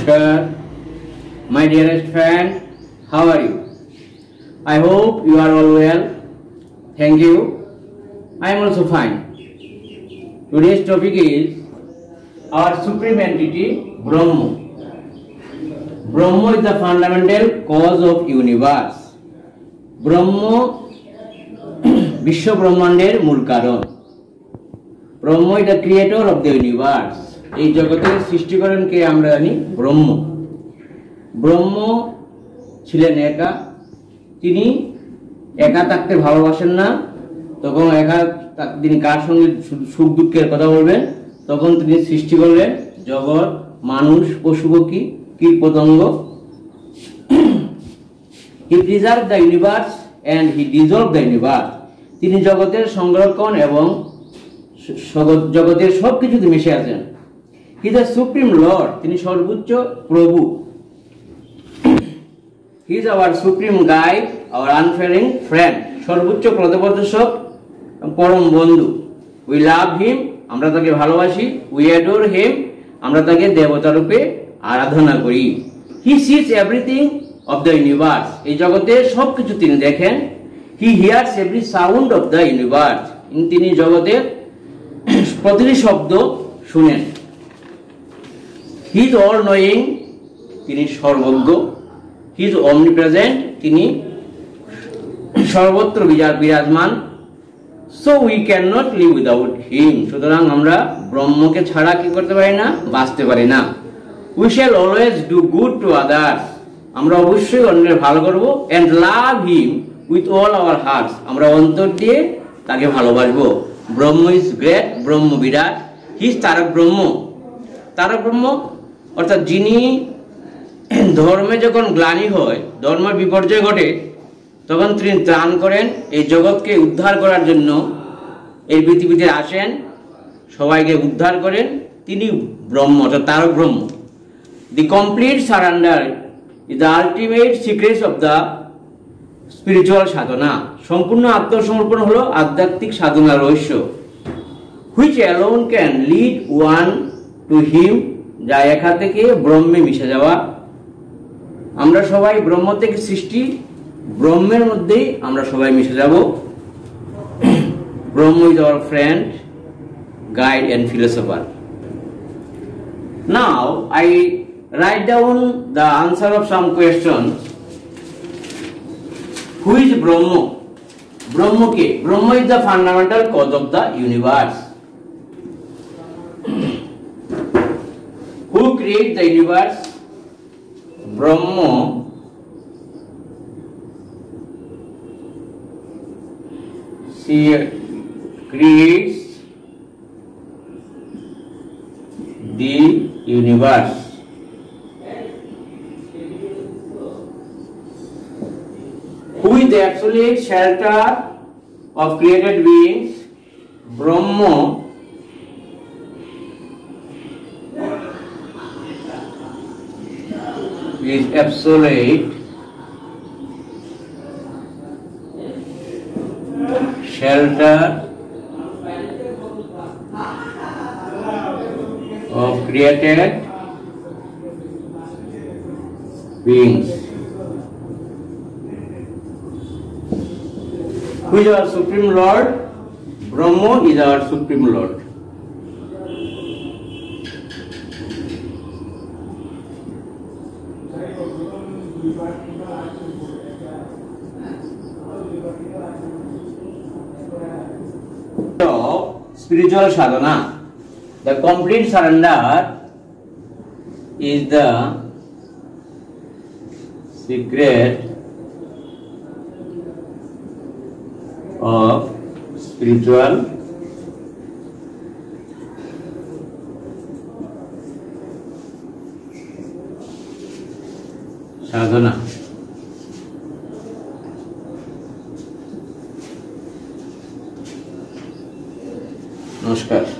Namaskar, my dearest friend. How are you? I hope you are all well. Thank you. I am also fine. Today's topic is our supreme entity, Brahma. Brahma is the fundamental cause of universe. Brahma Vishwa Brahmandir mul karon. Brahma is the creator of the universe. এই জগতের সৃষ্টিকরণকে আমরা জানি ব্রহ্ম। ব্রহ্ম ছিলেন একা, তিনি একা থাকতে ভালোবাসেন না। তখন একা তিনি কার সঙ্গে সুখ দুঃখের কথা বলবেন? তখন তিনি সৃষ্টি করলেন জগৎ, মানুষ, পশু পক্ষী, কীট পতঙ্গ। He preserved the universe and he dissolved the universe. তিনি জগতের সংরক্ষণ এবং জগতের সবকিছুতে মিশে আছেন। He is the supreme Lord. তিনি সর্বোচ্চ প্রভু। He is our supreme guide, our unfailing friend. সর্বোচ্চ পথপ্রদর্শক, পরম বন্ধু। We love him. আমরা তাকে ভালোবাসি। We adore him. আমরা তাকে দেবতা রূপে আরাধনা করি। He sees everything of the universe. এই জগতের সবকিছু তিনি দেখেন। He hears every sound of the universe. তিনি জগতের প্রতিটি শব্দ শুনেন। He is all knowing. তিনি সর্বজ্ঞ। He is omnipresent. তিনি সর্বত্র বিরাজমান। So we cannot live without him. সুতরাং আমরা ব্রহ্মকে ছাড়া কি করতে পারি না? বাঁচতে পারি না। We shall always do good to others. আমরা অবশ্যই অন্যের ভালো করব। And love him with all our hearts. আমরা অন্তর দিয়ে তাকে ভালোবাসবো। ব্রহ্ম is great. Brahma Virat. He is Tarak ব্রহ্ম। তারক ব্রহ্ম অর্থাৎ যিনি ধর্মে যখন গ্লানি হয়, ধর্মের বিপর্যয় ঘটে, তখন তিনি ত্রাণ করেন, এই জগৎকে উদ্ধার করার জন্য এই পৃথিবীতে আসেন, সবাইকে উদ্ধার করেন। তিনি ব্রহ্ম অর্থাৎ Tarak Brahma. The complete surrender is the ultimate secrets of the spiritual sadhana. সম্পূর্ণ আত্মসমর্পণ হলো আধ্যাত্মিক সাধনার রহস্য। Which alone can lead one to him, যা একা থেকে ব্রহ্মে মিশে যাওয়া। আমরা সবাই ব্রহ্ম থেকে সৃষ্টি, ব্রহ্মের মধ্যেই আমরা সবাই মিশে যাব। Brahma is our friend, guide and philosopher. Now I write down the answer of some questions. Who is Brahma? Brahma কে? Brahma is the fundamental cause of the universe. Who created the universe? Brahma creates the universe. Who is the absolute shelter of created beings? Brahma is absolute shelter of created beings. Who is our Supreme Lord? Brahma is our Supreme Lord. Spiritual sadhana, the complete surrender is the secret of spiritual sadhana. Namaskar.